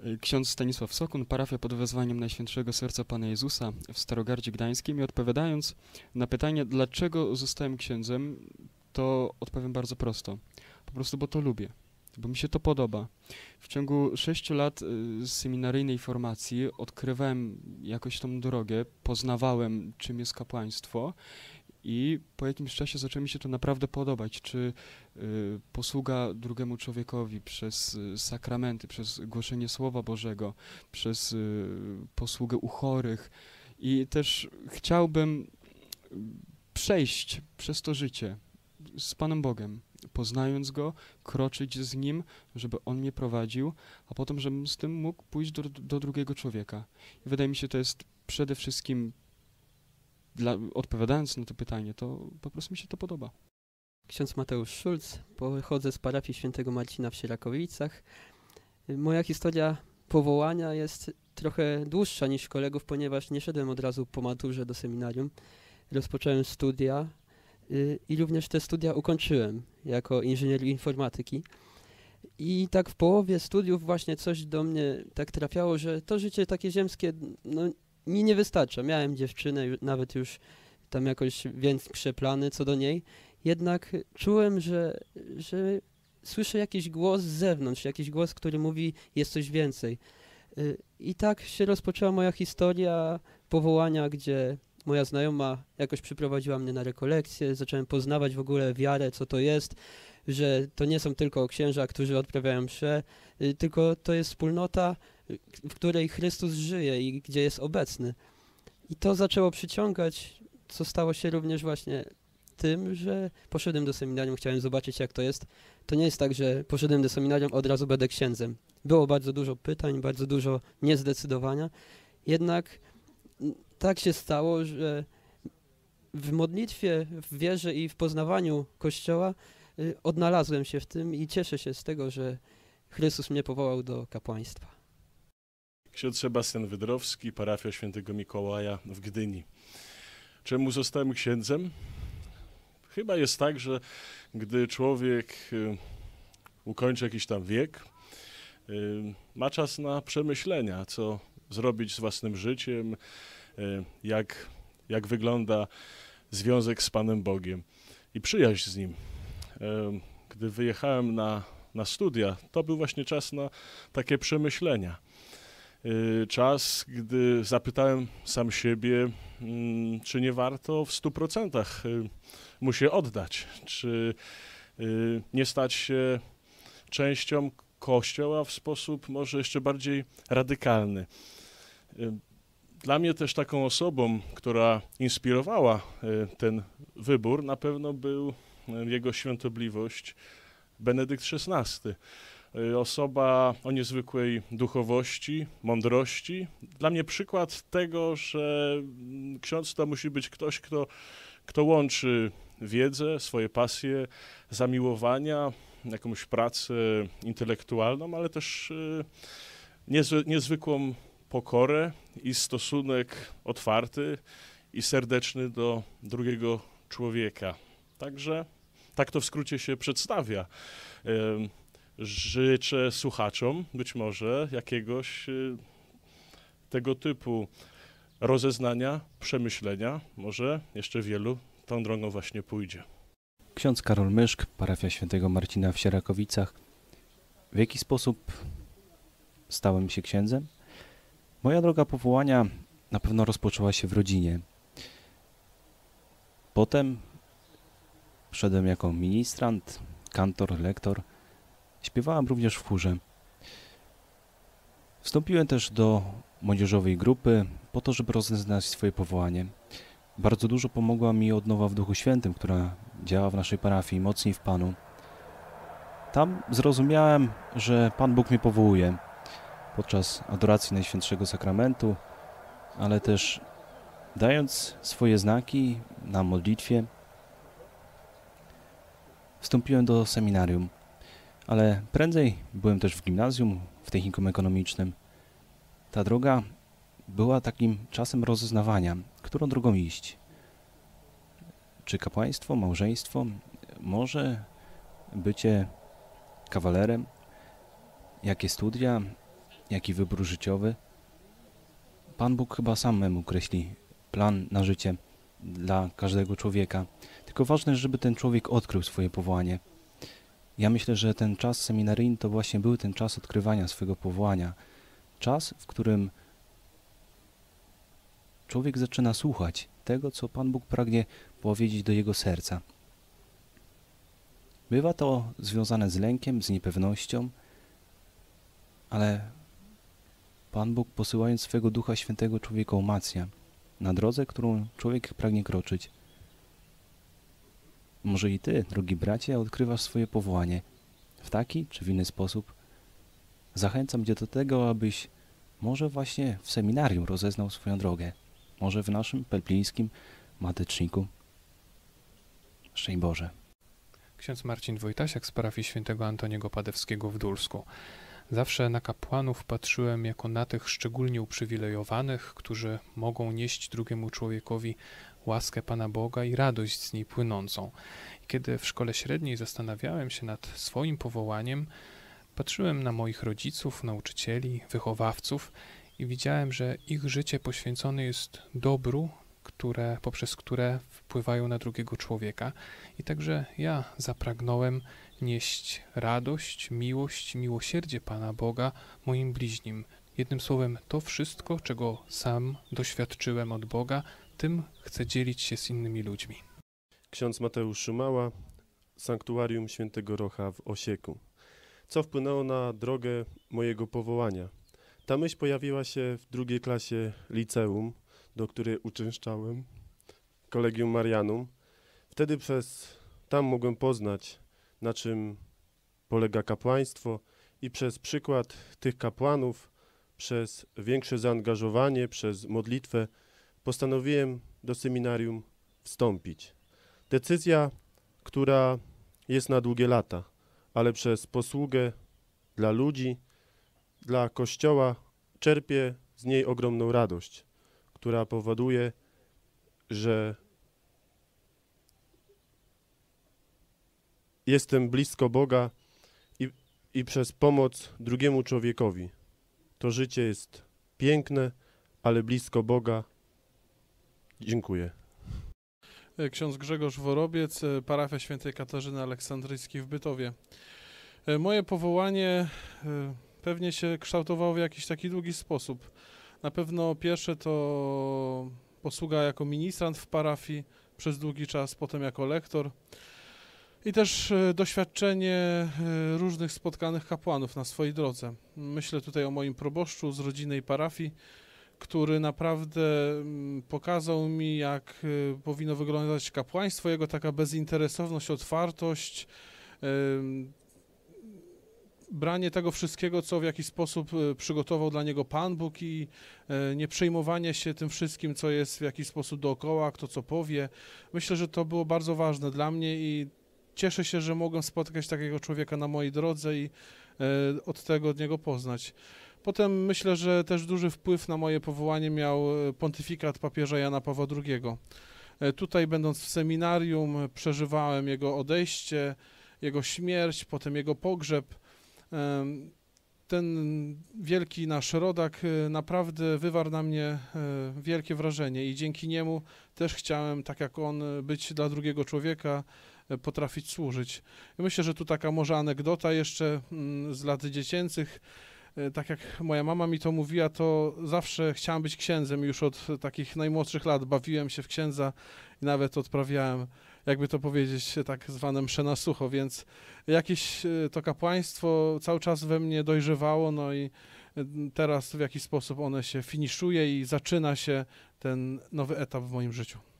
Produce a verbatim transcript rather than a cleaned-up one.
Ksiądz Stanisław Sokun, parafia pod wezwaniem Najświętszego Serca Pana Jezusa w Starogardzie Gdańskim. I odpowiadając na pytanie, dlaczego zostałem księdzem, to odpowiem bardzo prosto. Po prostu, bo to lubię, bo mi się to podoba. W ciągu sześciu lat y, seminaryjnej formacji odkrywałem jakoś tą drogę, poznawałem, czym jest kapłaństwo. I po jakimś czasie zaczęło mi się to naprawdę podobać, czy y, posługa drugiemu człowiekowi przez y, sakramenty, przez głoszenie Słowa Bożego, przez y, posługę u chorych. I też chciałbym przejść przez to życie z Panem Bogiem, poznając Go, kroczyć z Nim, żeby On mnie prowadził, a potem, żebym z tym mógł pójść do, do drugiego człowieka. I wydaje mi się, to jest przede wszystkim Dla, odpowiadając na to pytanie, to po prostu mi się to podoba. Ksiądz Mateusz Szulc, pochodzę z parafii Świętego Marcina w Sierakowicach. Moja historia powołania jest trochę dłuższa niż kolegów, ponieważ nie szedłem od razu po maturze do seminarium. Rozpocząłem studia y, i również te studia ukończyłem jako inżynier informatyki. I tak w połowie studiów właśnie coś do mnie tak trafiało, że to życie takie ziemskie, no, mi nie wystarcza. Miałem dziewczynę, nawet już tam jakoś większe plany co do niej. Jednak czułem, że, że słyszę jakiś głos z zewnątrz, jakiś głos, który mówi, jest coś więcej. I tak się rozpoczęła moja historia powołania, gdzie moja znajoma jakoś przyprowadziła mnie na rekolekcję, zacząłem poznawać w ogóle wiarę, co to jest, że to nie są tylko księża, którzy odprawiają mszę, tylko to jest wspólnota, w której Chrystus żyje i gdzie jest obecny. I to zaczęło przyciągać, co stało się również właśnie tym, że poszedłem do seminarium, chciałem zobaczyć, jak to jest. To nie jest tak, że poszedłem do seminarium, od razu będę księdzem. Było bardzo dużo pytań, bardzo dużo niezdecydowania. Jednak tak się stało, że w modlitwie, w wierze i w poznawaniu Kościoła y, odnalazłem się w tym i cieszę się z tego, że Chrystus mnie powołał do kapłaństwa. Ksiądz Sebastian Wydrowski, parafia Świętego Mikołaja w Gdyni. Czemu zostałem księdzem? Chyba jest tak, że gdy człowiek y, ukończy jakiś tam wiek, y, ma czas na przemyślenia, co zrobić z własnym życiem, y, jak, jak wygląda związek z Panem Bogiem i przyjaźń z Nim. Y, gdy wyjechałem na, na studia, to był właśnie czas na takie przemyślenia. Czas, gdy zapytałem sam siebie, czy nie warto w stu procentach mu się oddać, czy nie stać się częścią Kościoła w sposób może jeszcze bardziej radykalny. Dla mnie też taką osobą, która inspirowała ten wybór, na pewno był jego świątobliwość Benedykt szesnasty. Osoba o niezwykłej duchowości, mądrości. Dla mnie przykład tego, że ksiądz to musi być ktoś, kto, kto łączy wiedzę, swoje pasje, zamiłowania, jakąś pracę intelektualną, ale też niezwy, niezwykłą pokorę i stosunek otwarty i serdeczny do drugiego człowieka. Także tak to w skrócie się przedstawia. Życzę słuchaczom być może jakiegoś tego typu rozeznania, przemyślenia. Może jeszcze wielu tą drogą właśnie pójdzie. Ksiądz Karol Myszk, parafia Świętego Marcina w Sierakowicach. W jaki sposób stałem się księdzem? Moja droga powołania na pewno rozpoczęła się w rodzinie. Potem szedłem jako ministrant, kantor, lektor. Śpiewałem również w chórze. Wstąpiłem też do młodzieżowej grupy po to, żeby rozeznać swoje powołanie. Bardzo dużo pomogła mi odnowa w Duchu Świętym, która działa w naszej parafii, mocniej w Panu. Tam zrozumiałem, że Pan Bóg mnie powołuje podczas adoracji Najświętszego Sakramentu, ale też dając swoje znaki na modlitwie, wstąpiłem do seminarium. Ale prędzej byłem też w gimnazjum, w technikum ekonomicznym. Ta droga była takim czasem rozeznawania, którą drogą iść. Czy kapłaństwo, małżeństwo, może bycie kawalerem, jakie studia, jak i wybór życiowy. Pan Bóg chyba samemu kreśli plan na życie dla każdego człowieka. Tylko ważne, żeby ten człowiek odkrył swoje powołanie. Ja myślę, że ten czas seminaryjny to właśnie był ten czas odkrywania swojego powołania. Czas, w którym człowiek zaczyna słuchać tego, co Pan Bóg pragnie powiedzieć do jego serca. Bywa to związane z lękiem, z niepewnością, ale Pan Bóg, posyłając swego Ducha Świętego, człowieka umacnia na drodze, którą człowiek pragnie kroczyć. Może i Ty, drogi bracie, odkrywasz swoje powołanie w taki czy w inny sposób. Zachęcam Cię do tego, abyś może właśnie w seminarium rozeznał swoją drogę. Może w naszym pelplińskim mateczniku. Szczęść Boże. Ksiądz Marcin Wojtasiak z parafii świętego Antoniego Padewskiego w Dulsku. Zawsze na kapłanów patrzyłem jako na tych szczególnie uprzywilejowanych, którzy mogą nieść drugiemu człowiekowi łaskę Pana Boga i radość z niej płynącą. I kiedy w szkole średniej zastanawiałem się nad swoim powołaniem, patrzyłem na moich rodziców, nauczycieli, wychowawców i widziałem, że ich życie poświęcone jest dobru, które, poprzez które wpływają na drugiego człowieka. I także ja zapragnąłem nieść radość, miłość, miłosierdzie Pana Boga moim bliźnim. Jednym słowem, to wszystko, czego sam doświadczyłem od Boga, tym chcę dzielić się z innymi ludźmi. Ksiądz Mateusz Szumała, Sanktuarium Świętego Rocha w Osieku. Co wpłynęło na drogę mojego powołania? Ta myśl pojawiła się w drugiej klasie liceum, do której uczęszczałem, Collegium Marianum. Wtedy przez tam mogłem poznać, na czym polega kapłaństwo i przez przykład tych kapłanów, przez większe zaangażowanie, przez modlitwę postanowiłem do seminarium wstąpić. Decyzja, która jest na długie lata, ale przez posługę dla ludzi, dla Kościoła czerpię z niej ogromną radość, która powoduje, że jestem blisko Boga i, i przez pomoc drugiemu człowiekowi. To życie jest piękne, ale blisko Boga. Dziękuję. Ksiądz Grzegorz Worobiec, parafia świętej Katarzyny Aleksandryjskiej w Bytowie. Moje powołanie pewnie się kształtowało w jakiś taki długi sposób. Na pewno pierwsze to posługa jako ministrant w parafii przez długi czas, potem jako lektor i też doświadczenie różnych spotkanych kapłanów na swojej drodze. Myślę tutaj o moim proboszczu z rodzinnej parafii, który naprawdę pokazał mi, jak powinno wyglądać kapłaństwo, jego taka bezinteresowność, otwartość, branie tego wszystkiego, co w jakiś sposób przygotował dla niego Pan Bóg i nie przejmowanie się tym wszystkim, co jest w jakiś sposób dookoła, kto co powie. Myślę, że to było bardzo ważne dla mnie i cieszę się, że mogłem spotkać takiego człowieka na mojej drodze i od tego od niego poznać. Potem myślę, że też duży wpływ na moje powołanie miał pontyfikat papieża Jana Pawła drugiego. Tutaj, będąc w seminarium, przeżywałem jego odejście, jego śmierć, potem jego pogrzeb. Ten wielki nasz rodak naprawdę wywarł na mnie wielkie wrażenie i dzięki niemu też chciałem, tak jak on, być dla drugiego człowieka, potrafić służyć. Myślę, że tu taka może anegdota jeszcze z lat dziecięcych. Tak jak moja mama mi to mówiła, to zawsze chciałem być księdzem. Już od takich najmłodszych lat bawiłem się w księdza i nawet odprawiałem, jakby to powiedzieć, tak zwane msze na sucho, więc jakieś to kapłaństwo cały czas we mnie dojrzewało, no i teraz w jakiś sposób one się finiszuje i zaczyna się ten nowy etap w moim życiu.